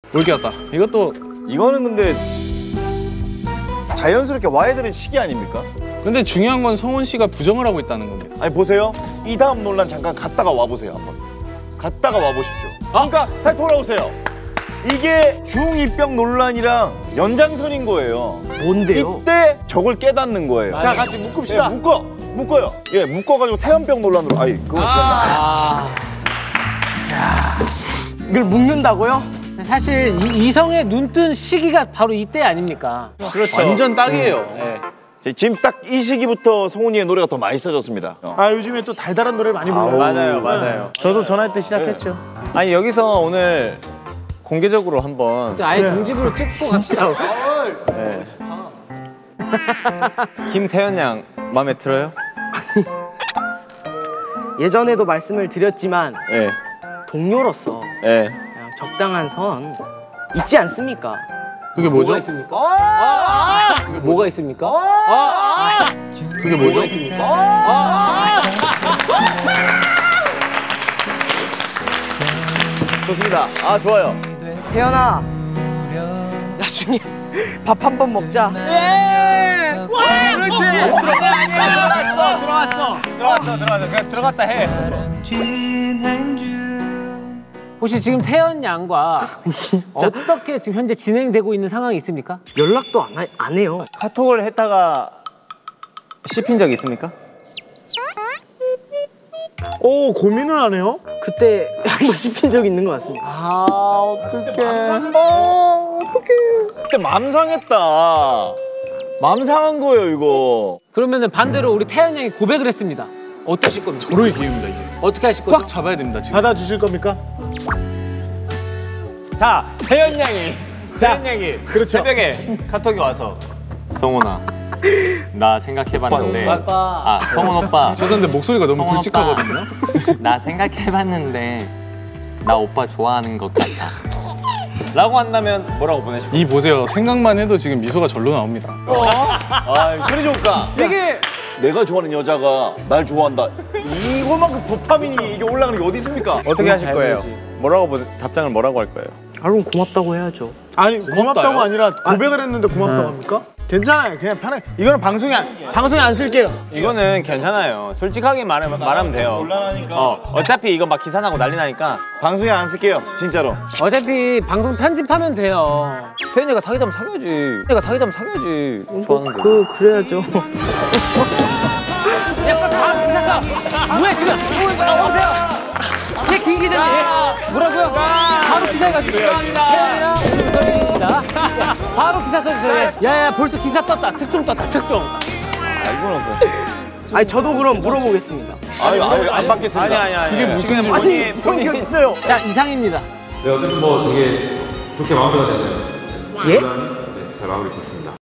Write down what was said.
올게 왔다. 이것도 이거는 근데 자연스럽게 와야 되는 시기 아닙니까? 근데 중요한 건 성훈 씨가 부정을 하고 있다는 겁니다. 아니 보세요. 이 다음 논란 잠깐 갔다가 와보세요 한번. 갔다가 와보십시오. 그러니까 다시 돌아오세요. 이게 중2병 논란이랑 연장선인 거예요. 뭔데요? 이때 저걸 깨닫는 거예요. 자, 같이 묶읍시다. 예, 묶어요. 예, 묶어가지고 태연병 논란으로. 아이, 그거 이걸 묶는다고요? 사실 이성의 눈뜬 시기가 바로 이때 아닙니까? 그렇죠. 완전 딱이에요. 지금 딱 이 시기부터 성훈이의 노래가 더 맛있어졌습니다. 아, 요즘에 또 달달한 노래 많이 불러요. 맞아요. 저도 전화 때 시작했죠. 아니 여기서 오늘 공개적으로 한번 아예 공집으로 찍고 갑시다. 네. 김태현 양 마음에 들어요? 예전에도 말씀을 드렸지만 네. 동료로서 네. 그냥 적당한 선 있지 않습니까? 그게 뭐죠? 뭐가 있습니까? 뭐가 있습니까? 그게 뭐죠? 좋습니다. 아, 좋아요. 태연아, 나중에 밥 한 번 먹자. 그렇지. 들어왔어. 그냥 들어갔다 해. 혹시 지금 태연 양과 진짜 어떻게 지금 현재 진행되고 있는 상황이 있습니까? 연락도 안 해요. 카톡을 했다가 씹힌 적 있습니까? 오, 고민을 하네요. 그때 한번 씹힌 적 있는 것 같습니다. 아, 어떡해. 그때 맘 상했다. 맘 상한 거예요, 이거. 그러면은 반대로 우리 태연 양이 고백을 했습니다. 어떠실 겁니까? 도로의 기회입니다, 이게. 어떻게 하실 거죠? 꽉 잡아야 됩니다, 지금. 받아주실 겁니까? 자, 태현 양이. 그렇죠. 새벽에 카톡이 와서 성훈아, 나 생각해봤는데. 오빠. 성훈 오빠. 죄송한데 목소리가 너무 성훈 굵직하거든요. 나 생각해봤는데 나 오빠 좋아하는 것 같아. 라고 한다면 뭐라고 보내실 거예요? 이 보세요. 생각만 해도 지금 미소가 절로 나옵니다. 아, 그래 좋을까? 되게 내가 좋아하는 여자가 날 좋아한다. 이거만큼 도파민이 이게 올라가는 게 어디 있습니까? 어떻게 하실 거예요? 답장을 뭐라고 할 거예요? 아, 그럼 고맙다고 해야죠. 아니, 고맙다고 아니라 고백을 했는데 고맙다고 합니까? 괜찮아요. 그냥 편하게. 이거는 방송에 안 쓸게요. 이거는 괜찮아요. 솔직하게 말하면 돼요. 곤란하니까. 어차피 이거 막 기사 나고 난리 나니까 방송에 안 쓸게요, 진짜로. 어차피 방송 편집하면 돼요. 태현이가 사귀다면 사귀어야지. 좋아하는데. 그래야죠. 야, 기사가 뭐야 지금? 오세요. 김 기자님. 뭐라고요? 바로 기사해가지고. 태연이랑 오늘입니다. 바로 기사 써주세요. 야야 벌써 기사 떴다. 특종 떴다. 특종. 아니, 저도 그럼 물어보겠습니다. 아유, 안 받겠습니다. 아니야. 그게 무슨 아니, 형이 여기 있어요. 자 이상입니다. 네, 어쨌든 뭐 되게 좋게 마무리가 되네요. 예? 네, 잘 마무리 됐습니다.